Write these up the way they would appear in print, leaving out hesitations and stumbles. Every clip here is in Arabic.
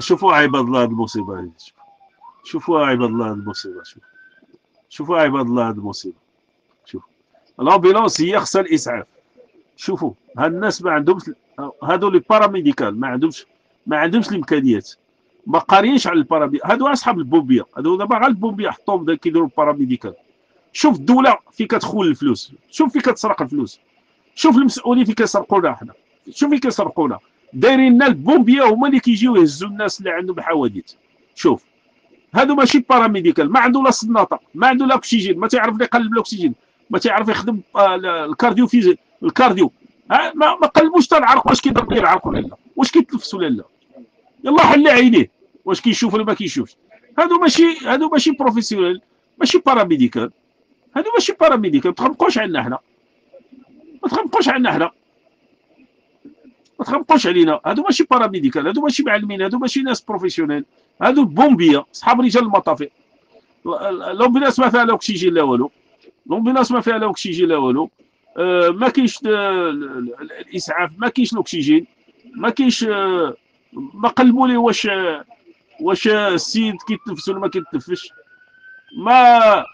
شوفوا عباد الله هذه المصيبه هذه، شوفوا عباد الله هذه المصيبه، شوفوا عباد الله هذه المصيبه. شوف الامبيلونس هي خصها الاسعاف. شوفوا هاد الناس ما عندهمش، هادو لي باراميديكال ما عندهمش الامكانيات، ما قاريينش على الباراميديكال. هادو اصحاب البومبيه، هادو دابا غير البومبيه حطوهم كيديروا الباراميديكال. شوف الدوله فين كتخون الفلوس، شوف فين كتسرق الفلوس، شوف المسؤولين فين كيسرقونا حنا، شوف فين كيسرقونا. دايرين لنا البومبيه هما اللي كيجيو يهزوا الناس اللي عندهم الحوادث. شوف هادو ماشي باراميديكال، ما عنده لا صناطه، ما عنده لا اكسجين، ما تعرف يقلب الاكسجين، ما تعرف يخدم الكارديو فيزي الكارديو. ما قلبوش حتى العرق، واش كيضرب ليه العرق ولا لا، واش كيتنفس ولا لا، يلا حل عينيه واش كيشوف ولا ما كيشوفش. هادو ماشي بروفيسيونيل، ماشي باراميديكال، هادو ماشي باراميديكال. ما تخنقوش عنا حنا، ما تخنقوش عنا حنا، ما تخنقوش علينا. هادو ماشي باراميديكال، هادو ماشي معلمين، هادو ماشي ناس بروفيسيونيل، هادو بومبيه صحاب رجال المطافي. لومبيلاس ما فيها لا اكسجين لا والو، لومبيلاس ما فيها لا اكسجين لا والو. ما كاينش الاسعاف، ما كاينش الاكسجين، ما كاينش. ما قلبوا ليه واش السيد كيتنفس ولا ما كيتنفسش. ما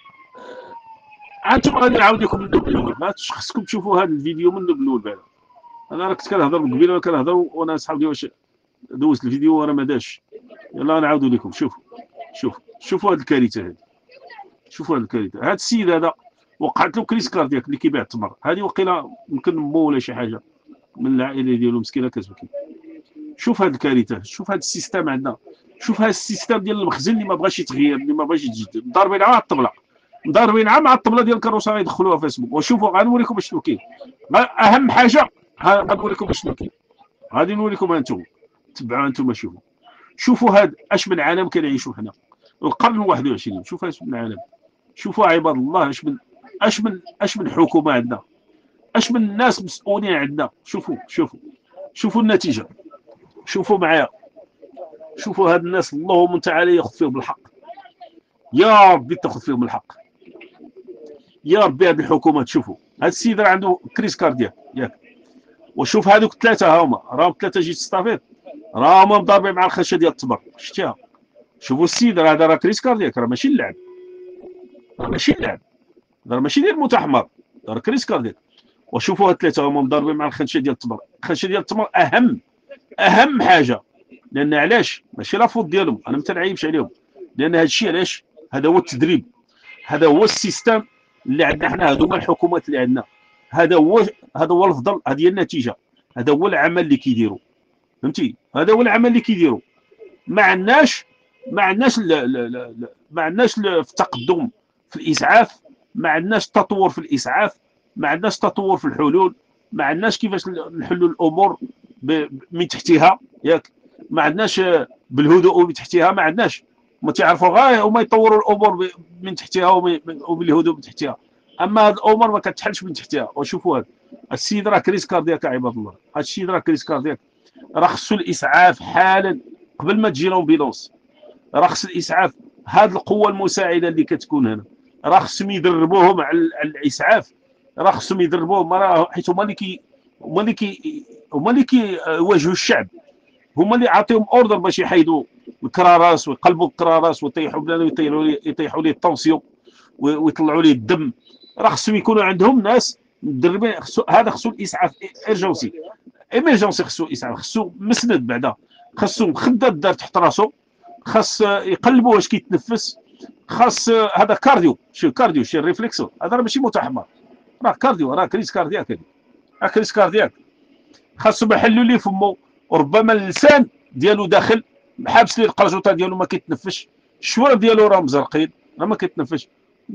انتم غادي نعاود لكم منذ الاول، خصكم تشوفوا هذا الفيديو منذ الاول. بعدا انا راه كنت كنهضر من قبيله، كنهضر وانا صحابي واش دوزت الفيديو وراه ما داش. يلا نعاودوا لكم. شوفوا هذه الكارثه هذه، شوفوا هذه الكارثه. هذا السيد هذا وقعت له كريس كاردياك اللي كيبيع التمر. هذه وقيله يمكن مو ولا شي حاجه من العائله ديالو مسكينه كتبكي. شوف هذه الكارثه، شوف هذا السيستم عندنا، شوف هذا السيستم ديال المخزن اللي ما بغاش يتغير، اللي ما بغاش يتجدد. ضاربين مع الطبله، ضاربين مع الطبله ديال الكروسه يدخلوها فيسبوك. وشوفوا غنوريكم شنو كاين. اهم حاجه غنوريكم شنو كاين، غادي نوريكم انتم تبعوا انتم. شوفوا هذا اش من عالم كنعيشوا حنا القرن 21. شوفوا اش من عالم، شوفوا عباد الله اش من حكومه عندنا، اش من ناس مسؤولين عندنا. شوفوا النتيجه، شوفوا معايا. شوفوا هاد الناس اللهم تعالى ياخذ فيهم الحق، يا ربي تاخذ فيهم الحق، يا ربي. هاد الحكومات شوفوا هاد السيد راه عنده كريس كاردياك ياك. وشوف هذوك ثلاثه راهم ثلاثه جيت ستافيت، راهم مضاربين مع الخشه ديال التمر. شتيها؟ شوفوا السيد هذا راه كريس كاردياك، راه ماشي اللعب، راه ماشي اللعب، راه ماشي ديال المتحمر، راه كريس كاردياك. وشوفوا هاد الثلاثه مضاربين مع الخشه ديال التمر. الخشه ديال التمر اهم حاجه، لان علاش ماشي لا فوت ديالهم، انا ما تنعيبش عليهم، لان هذا الشيء علاش هذا هو التدريب، هذا هو السيستم اللي عندنا حنا، هذو هما الحكومات اللي عندنا، هذا هو الفضل، هذه هي النتيجه، هذا هو العمل اللي كيديروا. فهمتي؟ هذا هو العمل اللي كيديروا. ما عندناش في التقدم في الاسعاف، ما عندناش تطور في الاسعاف، ما عندناش تطور في الحلول، ما عندناش كيفاش نحلوا الامور من تحتها ياك، ما عندناش بالهدوء من تحتها، ما عندناش. ما تعرفوا غير هما يطوروا الامور من تحتها وبالهدوء من تحتها، اما هذه الامور ما كتحلش من تحتها. وشوفوا هذا السيد راه كريس كاردياك يا عباد الله، هذا السيد راه كريس كاردياك، راه خصو الاسعاف حالا قبل ما تجي لومبيلونس. راه خص الاسعاف، هذه القوه المساعده اللي كتكون هنا راه خصهم يدربوهم على الاسعاف، راه خصهم يدربوهم، راه حيت هما اللي كيواجهوا الشعب، هما اللي عاطيهم اوردر باش يحيدوا الكراراس ويقلبوا الكراراس ويطيحوا بلاد ويطيحوا ليه الطونسيون ويطلعوا ليه الدم. راه خصهم يكونوا عندهم ناس مدربين. هذا خصو الاسعاف ايرجونسي ايمرجونسي، خصو الاسعاف، خصو مسند بعدا، خصو مخدات دار تحت راسو، خاص يقلبوا واش كيتنفس، خاص هذا كارديو، شي كارديو شي ريفلكسو، هذا راه ماشي متحمر، راه كارديو، راه كريس كاردياك، هذه كريس كاردياك. خاصهم يحلوا ليه فمو، وربما اللسان ديالو داخل حابس ليه القرجوطه ديالو ما كيتنفش، الشوارب ديالو راه مزرقين راه ما كيتنفش.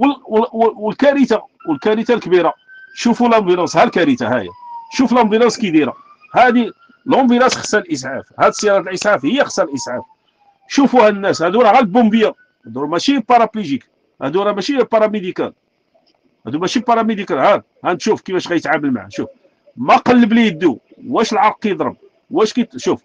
والكارثه الكبيره، شوفوا لامبيلونس، ها الكارثه هاهي، شوف لامبيلونس كي دايره. هذه لامبيلونس خصها الاسعاف، هذه سياره الاسعاف هي خصها الاسعاف. شوفوا هاد الناس هادو راه غير البومبيه، هادو ماشي بارابليجيك، هادو راه ماشي باراميديكال، هادو ماشي باراميديكال. ها نشوف كيفاش غيتعامل معاه. شوف ما قلب ليه يدو، واش العرق كيضرب، واش شوف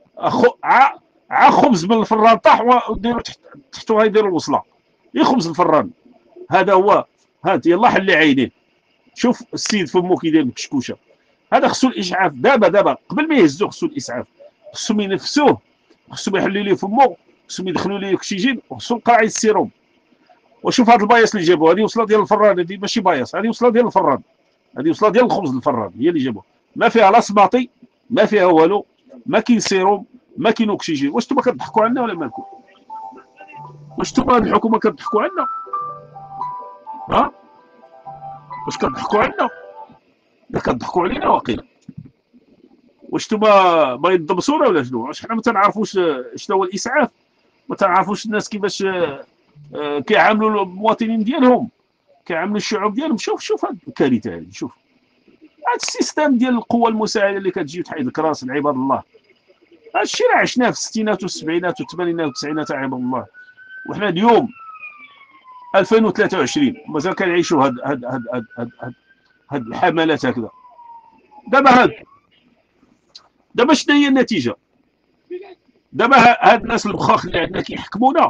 خبز من الفران طاح وديروا تحتو غيديروا الوصله، يخبز الفران. هذا هو. هانت يلا حلي عينيه. شوف السيد فمو كيدير بالكشكوشه. هذا خصو الاسعاف دابا قبل ما يهزوه، خصو الاسعاف، خصهم ينفسوه خصهم يحلوا ليه فمو، خصهم يدخلوا ليه اكسجين، وخصهم قاعد السيروم. وشوف هاد البايص اللي جابوه، هذه وصله ديال الفران، هذه ماشي بايص، هذه وصله ديال الفران، هذه وصله ديال الخبز الفران هي اللي جابوه، ما فيها لا سباطي، ما فيها والو، ما كاين سيروم، ما كاين اكسجين. واش نتوما كتضحكوا عنا ولا مالكم؟ واش نتوما هاد الحكومه كتضحكوا عنا؟ ها؟ واش كتضحكوا عنا؟ لا كتضحكوا علينا واقيلا. واش نتوما باغيين تضبسونا ولا شنو؟ واش حنا ما تنعرفوش شنو هو الاسعاف؟ ما تنعرفوش الناس كيفاش كيعاملوا المواطنين ديالهم، كيعاملوا الشعوب ديالهم. شوف هاد الكارثه هذه، شوف هاد السيستم ديال القوى المساعده اللي كتجي وتحيد لك راس عباد الله. هاد الشيء راه عشناه في الستينات والسبعينات والثمانينات والتسعينات عباد الله، وحنا اليوم 2023 مازال كنعيشوا هاد الحملات هكذا. دابا شنو هي النتيجه؟ دابا هاد الناس البخاخ اللي عندنا كيحكمونا،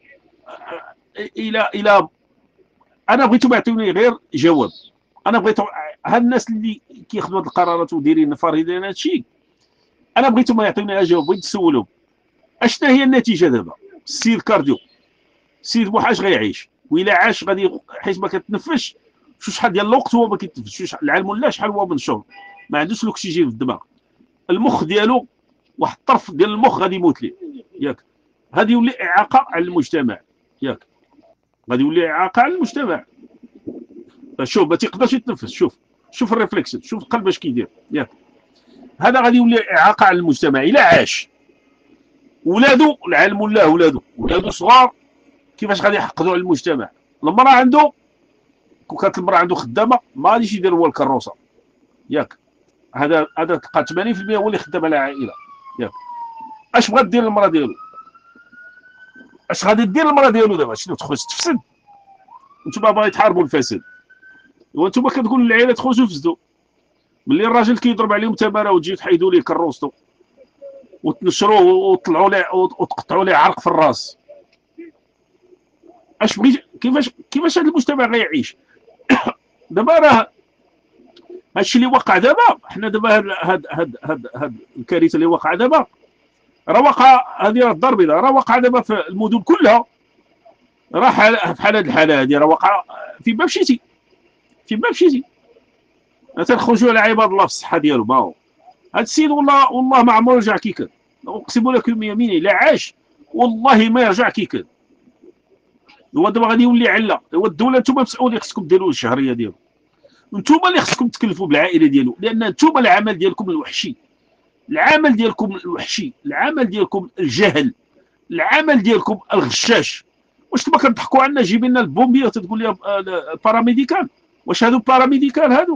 الى انا بغيتهم يعطيوني غير جواب. انا بغيت هاد الناس اللي كياخذوا هاد القرارات ودايرين فارضين هاد الشيء، انا بغيتهم يعطيوني جواب. بغيت نسولهم اشنا هي النتيجه دابا. السيد كارديو، السيد بوحاش غيعيش، وإلا عاش غادي حيت ما كتنفسش، شحال ديال الوقت هو ما كيتنفسش، العلم ولا شحال هو من شهور ما عندوش الاكسجين في الدماغ، المخ ديالو واحد الطرف ديال المخ غادي يموت ليه، ياك غادي يولي اعاقه على المجتمع، ياك غادي يولي اعاقه على المجتمع. شوف ما تيقدرش يتنفس، شوف الريفلكس، شوف القلب اش كيدير، ياك هذا غادي يولي اعاقه على المجتمع الا عاش. ولادو العلم ولا ولادو صغار كيفاش غادي يحقدوا على المجتمع؟ المراه عنده كون كانت المراه عنده خدامه ما غاديش يدير هو الكروسه، ياك هذا تلقى 80% هو اللي خدام على العائله، ياك اش بغات دير المراه ديالو؟ اش غادي دير المراه ديالو دابا؟ شنو تخرج تفسد؟ نتوما باغي تحاربوا الفساد، وانتم كتقولوا للعائله تخرجوا تفسدوا، ملي الراجل كيضرب عليهم تماره وتجي تحيدوا ليه كروستو وتنشروه وتطلعوا ليه وتقطعوا ليه عرق في الراس. اش بغيت كيفاش هذا المجتمع غيعيش؟ دابا راه هادشي اللي وقع دابا، حنا دابا هاد الكارثه اللي وقع دابا راه وقع، هذه الدار البيضاء راه وقع دابا في المدن كلها، راه بحال هاد الحاله هادي راه وقع في ما مشيتي، تنخرجوا على عباد الله في الصحه ديالو. ما هو هاد السيد والله ما عمره رجع كي كان، اقسم لكم يميني لا عاش والله ما يرجع كي كان. هو دابا غادي يولي عله. هو الدوله نتوما مسؤولين، خصكم ديروا الشهريه ديالو، نتوما اللي خصكم تكلفوا بالعائله ديالو، لان نتوما العمل ديالكم الوحشي، العمل ديالكم الجهل، العمل ديالكم الغشاش. واش نتوما كتضحكوا عنا جايبين لنا البومبيه وتقول لي باراميديكال؟ واش هادو باراميديكال؟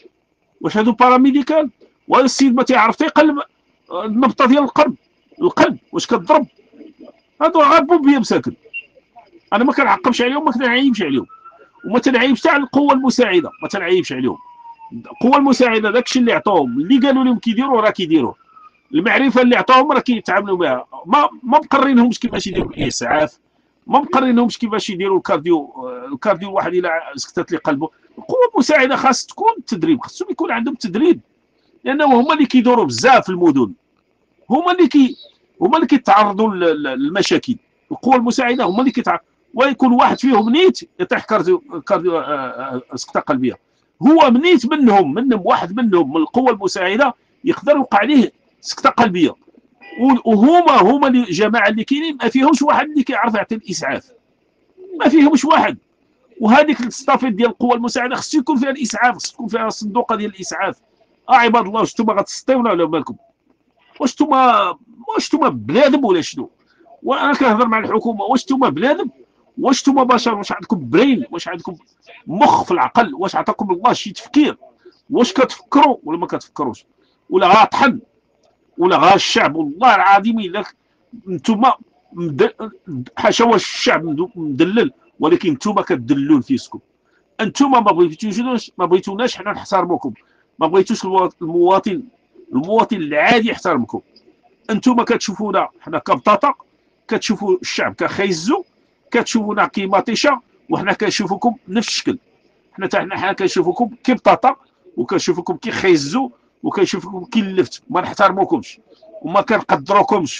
وهذا السيد ما تيعرف تيقلب النبضه ديال القلب واش كتضرب؟ هادو غير بومبيه مساكن. انا ما كنعقبش عليهم، ما كنعيبش عليهم، وما تنعيبش تاع القوه المساعده، ما تنعيبش عليهم. القوه المساعده داكشي اللي عطاوهم، اللي قالوا لهم كيديروا راه كيديروه، المعرفه اللي عطاوهم راه كيتعاملوا بها. ما مقرينهمش كيفاش يديروا الاسعاف، ما مقرينهمش كيفاش يديروا الكارديو واحد الا سكتت لي قلبه. القوه المساعده خاص تكون تدريب، خاصهم يكون عندهم تدريب، لانه هما اللي كيدوروا بزاف في المدن، هما اللي كيتعرضوا للمشاكل. القوى المساعده هما اللي كيتعرضوا، ويكون واحد فيهم نيت يطيح كارديو سكته قلبيه، هو منيت منهم واحد منهم من القوى المساعده يقدر يوقع عليه سكته قلبيه. وهما اللي جماعه اللي كاينين ما فيهمش واحد اللي كيعرف يعطي الاسعاف، ما فيهمش واحد. وهذيك الستافيت ديال القوى المساعده خص يكون فيها الاسعاف، خص تكون فيها صندوقه ديال الاسعاف. عباد الله، واش نتوما غتسطيونا ولا مالكم؟ واش نتوما بنادم ولا شنو؟ وانا كنهضر مع الحكومه، واش نتوما بنادم؟ واش نتوما بشر؟ واش عندكم برين؟ واش عندكم مخ في العقل؟ واش عطاكم الله شي تفكير؟ واش كتفكروا ولا ما كتفكروش؟ ولا غاطحن ولا غا الشعب؟ والله العظيم الا نتوما حاشا واش الشعب مدلل، ولكن نتوما كتدللوا نفسكم. انتوما ما بغيتوناش حنا نحترموكم، ما بغيتوش المواطن العادي يحترمكم. انتوما كتشوفونا حنا كبطاطا، كتشوفوا الشعب كخيزو، كتشوفونا كيماطيشه، وحنا كنشوفوكم نفس الشكل. حنا كنشوفوكم كبطاطا، وكنشوفوكم كيخيزو، وكنشوفوكم كيلفت. ما نحترموكمش وما كنقدروكمش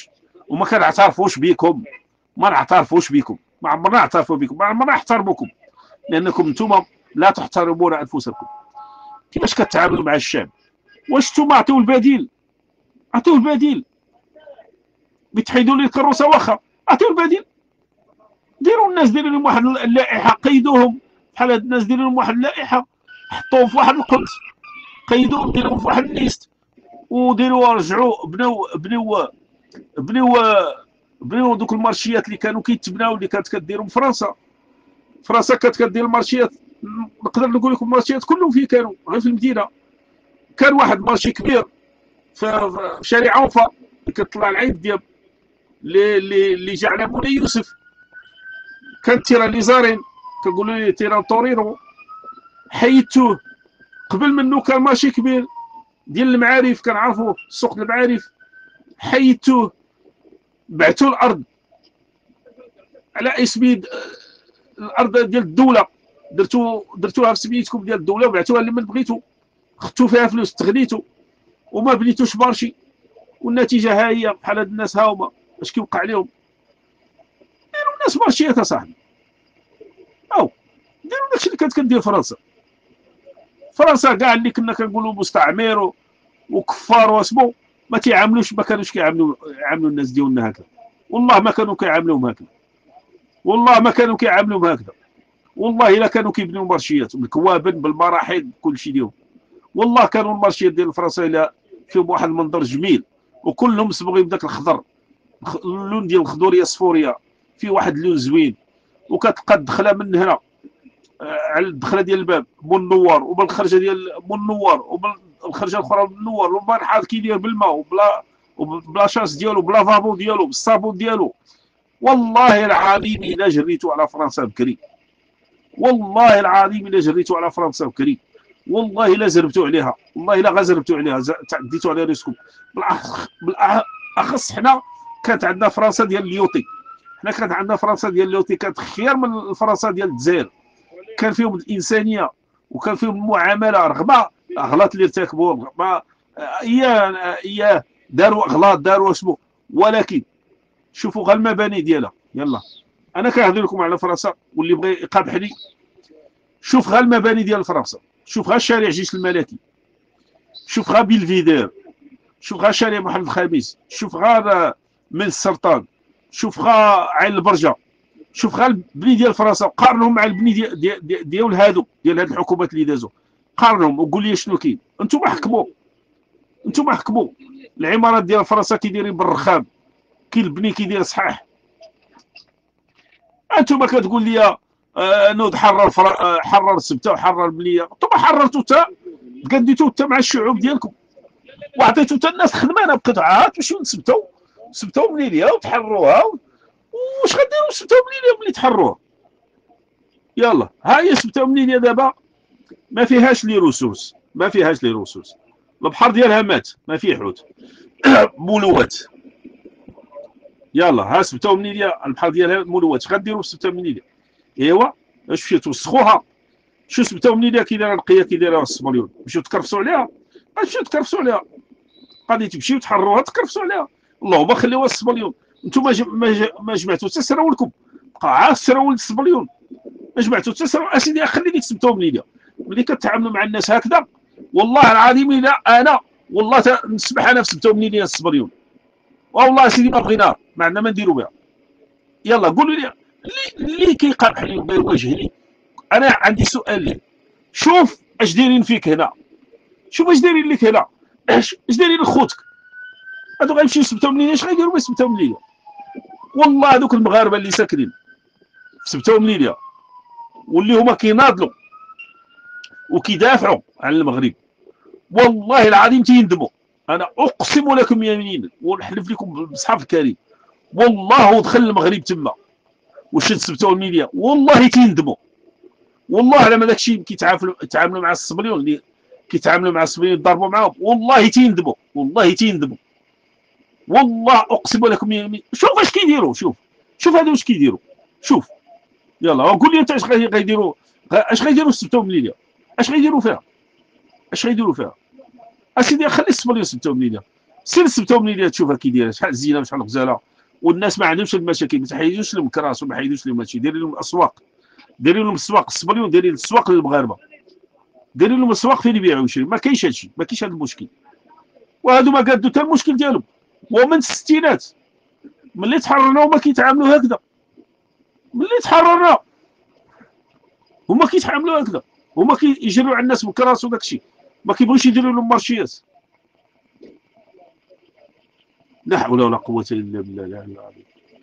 وما كنعترفوش بكم، ما نعترفوش بكم، ما عمرنا نعترفوا بكم، ما عمرنا نحترموكم، لانكم نتوما لا تحترمون انفسكم. كيفاش كتعاملوا مع الشعب؟ واش نتوما عطيو البديل؟ عطيو البديل، بتحيدوا لي الكروسه واخا عطيو البديل. ديروا الناس، ديروا لهم واحد اللائحه، قيدوهم بحال هاد الناس، ديروا لهم واحد اللائحه، حطوهم في واحد القدس، قيدوهم، ديروهم في واحد الليست، وديروا رجعوا بنيو دوك المارشيات اللي كانوا كيتبناو، اللي كانت كديرهم فرنسا. فرنسا كانت كدير المارشيات، نقدر نقول لكم المارشيات كلهم فين كانوا؟ غير في المدينه. كان واحد مارشي كبير في شارع عوفه اللي كتطلع العين ديال اللي جا على مولاي يوسف. كان تيران اللي زارين كنقولوا ليه تيران تورينو، حيدتوه. قبل منه كان مارشي كبير ديال المعارف، كنعرفوه سوق المعارف، حيدتوه، بعتوا الارض على اسم الارض ديال الدوله، درتوها في سميتكم ديال الدوله وبعتوها لمن بغيتوا، خدتوا فيها فلوس، تغنيتوا وما بنيتوش مارشي. والنتيجه ها هي، بحال هاد الناس ها هما اش كيوقع لهم. ديروا الناس مارشيات اصاحبي، او ديروا داكشي اللي كانت كدير فرنسا. فرنسا كاع اللي كنا كنقولوا مستعمر وكفار واسمو، ما تيعاملوش، ما كانوش كيعاملوا الناس ديالنا هكذا. والله ما كانوا كيعاملوهم هكذا، والله ما كانوا كيعاملوهم هكذا، والله الا كانوا كيبنيو مارشيات بالكوابن بالمراحل بكل شيء ديالهم. والله كانوا المارشيات ديال فرنسا الا فيهم واحد المنظر جميل، وكلهم صبغوا بداك الخضر، اللون ديال الخضوريه الصفوريه، فيه واحد اللون زوين. وكتلقى الدخله من هنا على الدخله ديال الباب منور، وبالخرجه ديال منور، وبالخرجه الاخرى منور، والمرحاض كيدير بالماء وبلا شاس ديالو، بلا فابو ديالو، بالصابون ديالو. والله العظيم الا جريتو على فرنسا بكري، والله العظيم الا جريتو على فرنسا بكري، والله الا زربتوا عليها، والله الا غزربتوا عليها، تعديتوا على راسكم. بالاخص حنا كانت عندنا فرنسا ديال اليوطي، حنا كانت عندنا فرنسا ديال اليوطي كانت خير من الفرنسا ديال الجزائر. كان فيهم الانسانيه وكان فيهم المعامله، رغم اغلاط اللي ارتكبوا، رغم اياه داروا اغلاط، داروا اسمو، ولكن شوفوا غير المباني ديالها. يلا انا كنهضر لكم على فرنسا، واللي بغى يقابحني شوف غير المباني ديال فرنسا، شوف غير شارع جيش الملكي، شوف غير بيلفيدير، شوف غير شارع محمد الخامس، شوف غير من السرطان، شوف غير عين البرجه، شوف غير البني ديال فرنسا، قارنهم مع البني ديال هادو، ديال هاد الحكومات اللي دازوا، قارنهم وقول لي شنو كاين. انتم حكموا العمارات ديال فرنسا كيدايرين بالرخام، كاين البني كيدير صحاح. انتم كتقول لي نوض حرر السبته وحرر البنيه، انتم حررتوا حتى تقديتوا حتى مع الشعوب ديالكم، وعطيتوا حتى الناس خدمانه بقطعات باش نسبتوا منيليا وتحرروها. واش غديروا سبتوا منيليا ملي تحرروها؟ يلا ها هي سبتوا منيليا دابا ما فيهاش لي روسوس، ما فيهاش لي روسوس، البحر ديالها مات ما فيه حوت مولوات. يلا ها سبتوا منيليا البحر ديالها مولوات، اش غديروا سبتوا منيليا؟ ايوا اش مشيتوا توسخوها؟ شو سبتوا منيليا كي دايره نقيه، كي دايره 6 مليون، مشيو تكرفسوا عليها، مشيو تكرفسوا عليها، غادي تمشيو تحرروها تكرفسوا عليها. اللهم خليوها 6 مليون. انتم ما جمعتوا حتى سراولكم، بقى عا سراول 6 مليون، ما جمعتوا حتى سراول. اسيدي خلي ديك سبتوا منيليا. ملي كتعاملوا مع الناس هكذا، والله العظيم الا انا والله نسمح انا في سبتوا منيليا 6 مليون، والله اسيدي ما بغيناها، ما عندنا ما نديروا بها. يلا قولوا لي اللي كيقابح لي وبغى يواجه لي. انا عندي سؤال ليه، شوف اش دايرين فيك هنا، شوف اش دايرين لك هنا، اش دايرين لخوتك. هادو غيمشيو يسبتوا منيليا، اش غيديروا بسبتوا منيليا؟ والله هذوك المغاربه اللي ساكنين في سبتوا منيليا واللي هما كيناضلوا وكيدافعوا على المغرب، والله العظيم تيندموا. انا اقسم لكم يمين ونحلف لكم بصحاب الكريم، والله هو دخل المغرب تما وشد سبتوا منيليا والله تيندموا. والله على ما داكشي كيتعاملوا مع الصبليون، اللي كيتعاملوا مع الصبليون يضربوا معاهم، والله تيندموا، والله تيندموا، والله اقسم لكم يمين. شوف اش كيديروا، شوف هادو اش كيديروا، شوف. يلا قول لي انت اش غيديروا، اش غيديروا سبتوا منيليا؟ اش غيديروا فيها؟ اسيدي خلي الصبليون سبتوا منيليا، سير سبتوا منيليا تشوفها كي دايره، شحال زينه وشحال غزاله، والناس ما عندهمش المشاكل، ما تحيدوش لهم كراس وما حيدوش لهم هادشي، ديري لهم اسواق، ديري لهم السواق الصبري وديري السواق للمغاربه، ديري لهم اسواق فين يبيعوا ويشريو، ما كاينش هادشي، ما كاينش هذا المشكل. وهادو ما قادوا حتى المشكل ديالهم، ومن الستينات ملي تحررنا هما كيتعاملوا هكذا، ملي تحررنا هما كيتعاملوا هكذا، هما كيجروا على الناس بالكراس وداك الشيء، ما كيبغيوش يديروا لهم مارشيات. لا حول ولا قوة إلا بالله العلي العظيم.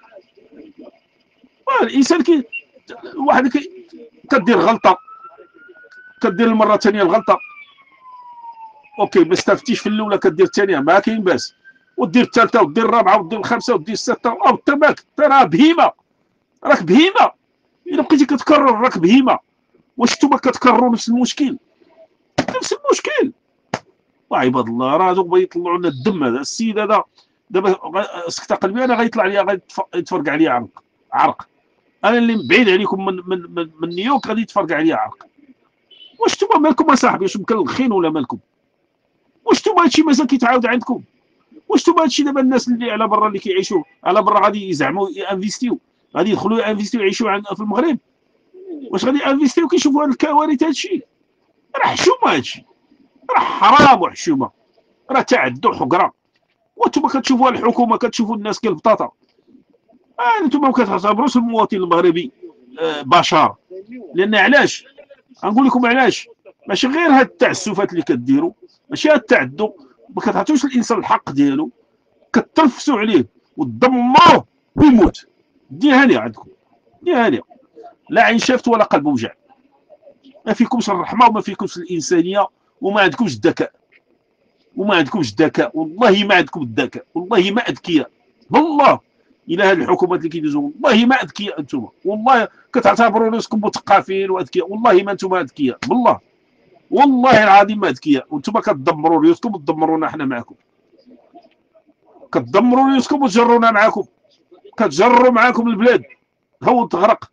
الإنسان واحد كدير غلطة، كدير المرة الثانية الغلطة، أوكي ما استفتيش في الأولى، كدير الثانية ما كاين باس، ودير الثالثة ودير الرابعة ودير الخامسة ودير السادسة، أو تماك راه بهيمة، راك بهيمة، إلا بقيتي كتكرر راك بهيمة. واش نتوما كتكرروا نفس المشكل؟ نفس المشكل. وعباد الله راه هذوك بغا يطلعوا لنا الدم. هذا السيد هذا دابا سكتة قلبي انا غيطلع ليا، غيتفرقع عليا عرق. انا اللي بعيد عليكم من نيويورك غادي يتفرقع عليا عرق. واش نتوما مالكم اصاحبي؟ واش مكلخين ولا مالكم؟ واش نتوما هادشي مازال كيتعاود عندكم؟ واش نتوما هادشي دابا الناس اللي على برا اللي كيعيشوا على برا غادي يزعموا انفيستيو، غادي يدخلوا انفيستيو يعيشوا في المغرب؟ واش غادي انفيستيو كيشوفوا هاد الكوارث؟ هادشي راه حشومه، هادشي راه حرام وحشومه، راه تعدوا حقره. وانتم كتشوفوا الحكومه، كتشوفوا الناس كالبطاطا. انتم ما كتعتبروش المواطن المغربي بشر. لان علاش؟ غنقول لكم علاش. ماشي غير هاد التعسفات اللي كديروا، ماشي هاد التعدوا، ما كتعطيوش الانسان الحق ديالو، كترفسوا عليه وتدمروه ويموت. دي هانيه عندكم، دي هانيه، لا عين شافت ولا قلب وجع. ما فيكمش الرحمه وما فيكمش الانسانيه وما عندكمش الذكاء، وما عندكمش الذكاء، والله ما عندكم الذكاء، والله ما اذكياء، والله الى هاد الحكومات اللي كيدوزوا والله ما اذكياء انتم، والله كتعتبروا راسكم مثقفين واذكياء، والله ما انتم اذكياء، بالله والله العظيم ما اذكياء، وانتم كتدمروا ريوسكم وتدمرونا حنا معكم، كتدمروا ريوسكم وتجرونا معكم، كتجروا معكم البلاد هو تغرق.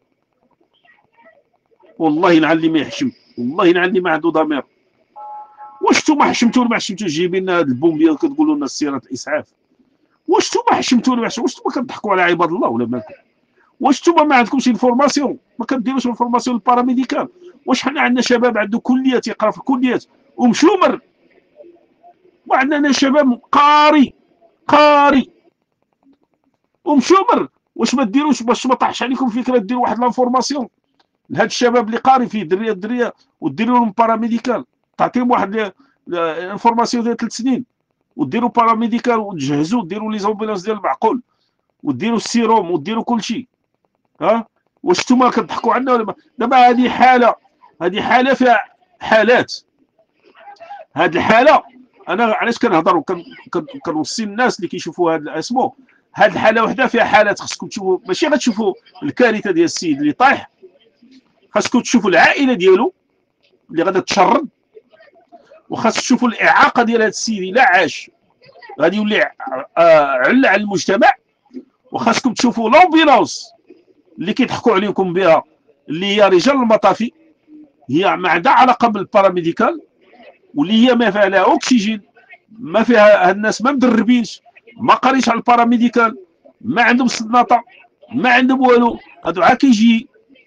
والله يلعن اللي ما يحشم، والله يلعن اللي ما عنده ضمير. واش نتوما حشمتوا ولا ما حشمتوش جايبين لنا هاد البومبيه وكتقولوا لنا سيارات الاسعاف؟ واش نتوما حشمتوا ولا ما حشمتوش؟ واش نتوما كتضحكوا على عباد الله ولا مالكم؟ واش نتوما ما عندكمش انفورماسيون؟ ما كديروش انفورماسيون للباراميديكال؟ واش حنا عندنا شباب عنده كليات يقرا في الكليات ومشومر، وعندنا شباب قاري ومشومر، واش ما ديروش باش ما طاحش عليكم فكره ديروا واحد لانفورماسيون لهاد الشباب اللي قاري فيه دريه وديروا لهم باراميديكال، تعطيهم واحد الانفورماسيون ديال 3 سنين وديروا باراميديكال وتجهزوا، ديروا لي زومبيلانس ديال المعقول وديروا السيروم وديروا كلشي. ها واش نتوما كتضحكوا عنا ولا؟ دابا هذه حاله فيها حالات. هذه الحاله انا علاش كنهضر وكنوصي الناس اللي كيشوفوا هذا اسمو، هذه الحاله وحده فيها حالات. خصكم تشوفوا، ماشي غتشوفوا الكارثه ديال السيد اللي طايح، خاصكم تشوفوا العائله ديالو اللي غادا تشرد، وخاص تشوفوا الاعاقه ديال هذا السيد الا عاش غادي يولي عله على المجتمع، وخاصكم تشوفوا لومبيلونس اللي كيضحكوا عليكم بها اللي هي رجال المطافي، هي ما عندها علاقه بالباراميديكال، واللي هي ما فيها لا اكسجين، ما فيها الناس ما مدربينش، ما قاريش على الباراميديكال، ما عندهم صناطه، ما عندهم والو. هادو عا كيجي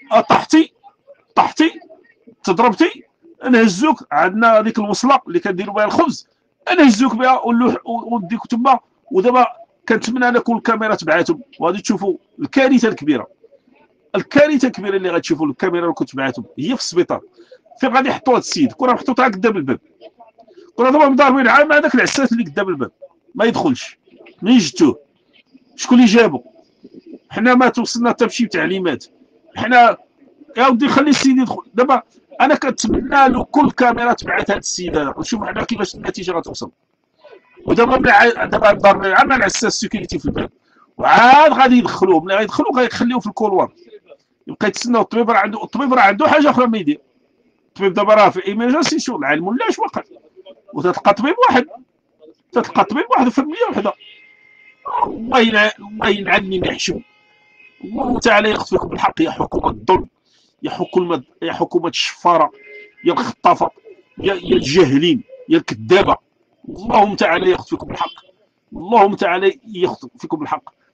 طحتي تضربتي نهزوك، عندنا هذيك الوصله اللي كنديروا بها الخبز، نهزوك بها ونديك تما. ودابا كنتمنى انا كل الكاميرا تبعاتهم وغادي تشوفوا الكارثه الكبيره، الكارثه الكبيره اللي غتشوفوا الكاميرا اللي كنت تبعاتهم هي في السبيطار. فين غادي يحطوا هذا السيد؟ كون محطوطها قدام الباب، كون دابا مضاربين عام هذاك العساس اللي قدام الباب ما يدخلش. منين جبتوه؟ شكون اللي جابو؟ حنا ما توصلنا حتى بشي تعليمات. حنا يا ودي خلي السيد يدخل. دابا انا كنتمنى له كل كاميرا تبعت هذا السيد هذا ونشوف حنا كيفاش النتيجه غتوصل. ودابا دابا ضربين عام العساس سيكوريتي في الباب، وعاد غادي يدخلوه. ملي غيدخلوا غيخليوه في الكولوار يبقى يتسناو. الطبيب راه عنده حاجه اخرى ما يدير. الطبيب دابا راه في ايمرجنسي شغل العالم ولا اش واقع، وتلقى طبيب واحد في المية وحده. الله يلعن اللي ما يحشم. الله تعالى يخطفكم بالحق يا حكومه الظلم، يا حكومه الشفاره، يا الخطافه، يا الجاهلين، يا الكذابه. اللهم تعالى يخطفكم بالحق، اللهم تعالى يخطفكم بالحق.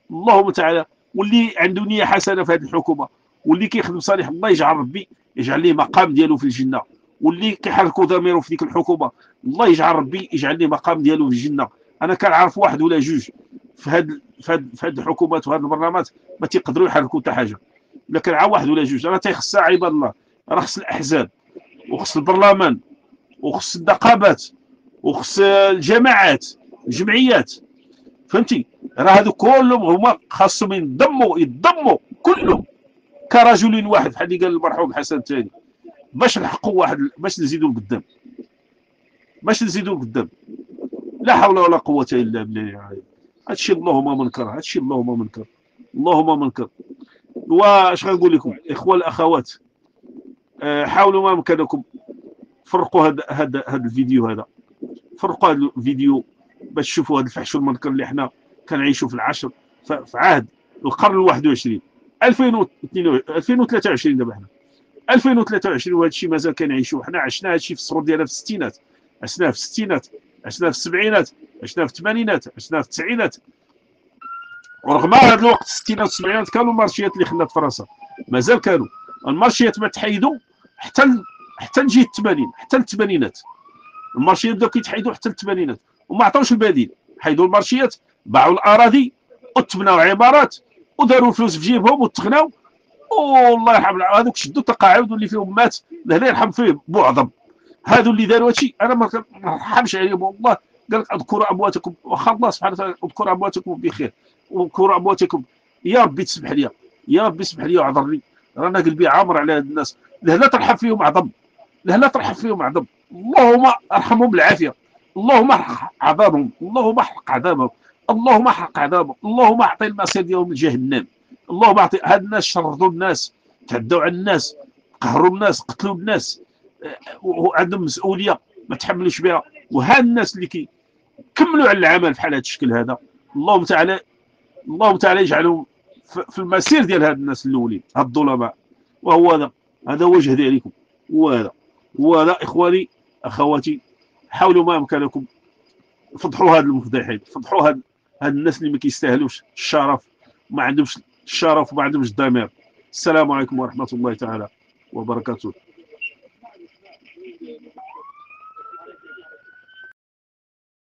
اللهم تعالى. واللي عنده نيه حسنه في هذه الحكومه، واللي كيخدم صالح، الله يجعل ربي يجعل ليه مقام ديالو في الجنه. واللي كيحركوا ضميره في ديك الحكومه، الله يجعل ربي يجعل ليه مقام ديالو في الجنه. انا كنعرف واحد ولا جوج في هاد الحكومات وهاد البرلمانات ما تيقدروا يحركوا حتى حاجه، لكن عا واحد ولا جوج راه تيخصها عباد الله. راه خص الاحزاب، وخص البرلمان، وخص النقابات، وخص الجماعات، الجمعيات، فهمتي؟ راه هادو كلهم هما خاصهم يتضموا كلهم كرجل واحد، بحال اللي قال المرحوم حسن الثاني، باش نحقوا واحد، باش نزيدوا لقدام، باش نزيدوا لقدام. لا حول ولا قوه الا بالله. هادشي اللهم منكر، هادشي اللهم منكر، اللهم منكر. واش غنقول لكم اخوان الاخوات، حاولوا ما امكنكم فرقوا هذا الفيديو، هذا فرقوا هذا الفيديو باش تشوفوا هذا الفحش والمنكر اللي حنا كنعيشوا في العصر، في عهد القرن 21 2023. دابا حنا 2023 وهذا الشيء مازال كنعيشوه. حنا عشنا هذا الشيء في الصغر ديالنا في الستينات، عشناه في الستينات، عشناه في السبعينات، عشناه في الثمانينات، عشناه في التسعينات. ورغم هذا الوقت الستينات والسبعينات كانوا المارشيات اللي خلات فرنسا، مازال كانوا المارشيات ما تحيدوا حتى نجي الثمانين، حتى الثمانينات المارشيات بداو كيتحيدوا حتى الثمانينات، وما عطاوش البديل. حيدوا المارشيات، باعوا الاراضي وتبناو عمارات وداروا فلوس في جيبهم وتغناو. والله يرحم هذوك شدوا التقاعد واللي فيهم مات، الله يرحم فيه بوعظم. هادو اللي داروا هادشي انا ما نرحمش عليهم والله. قال لك اذكروا امواتكم، واخا الله سبحانه وتعالى اذكروا امواتكم بخير، واذكروا امواتكم. يا ربي تسمح لي، يا ربي اسمح لي وعذرني، رانا قلبي عامر على هاد الناس. لا ترحب فيهم عظم، لا ترحب فيهم عظم. اللهم ارحمهم بالعافيه، اللهم احرق عذابهم، اللهم احرق عذابهم، اللهم احرق عذابهم، اللهم اعطي المصير ديالهم لجهنم. اللهم اعطي. هاد الناس شردوا الناس، تعدوا على الناس، قهروا الناس، قتلوا الناس، وعندهم مسؤوليه ما تحملوش بها. وها الناس اللي كيكملوا على العمل بحال هذا الشكل هذا، اللهم تعالى، اللهم تعالى يجعلهم في المسير ديال هاد الناس الاولين، هاد الظلماء. وهو هذا هو جهدي عليكم. وهذا اخواني اخواتي، حاولوا ما امكنكم فضحوا هاد المفضحين، فضحوا هاد الناس اللي ما كيستاهلوش الشرف، ما عندهمش الشرف وما عندهمش الضمير. السلام عليكم ورحمه الله تعالى وبركاته.